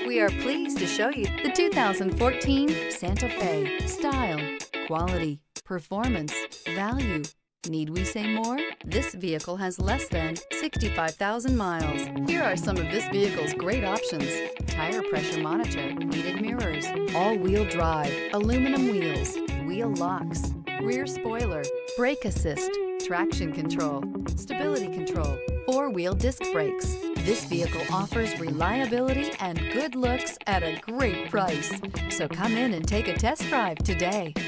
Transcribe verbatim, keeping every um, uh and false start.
We are pleased to show you the two thousand fourteen Santa Fe. Style, quality, performance, value. Need we say more? This vehicle has less than sixty-five thousand miles. Here are some of this vehicle's great options: tire pressure monitor, heated mirrors, all-wheel drive, aluminum wheels, wheel locks, rear spoiler, brake assist, traction control, stability control, four-wheel disc brakes. This vehicle offers reliability and good looks at a great price. So come in and take a test drive today.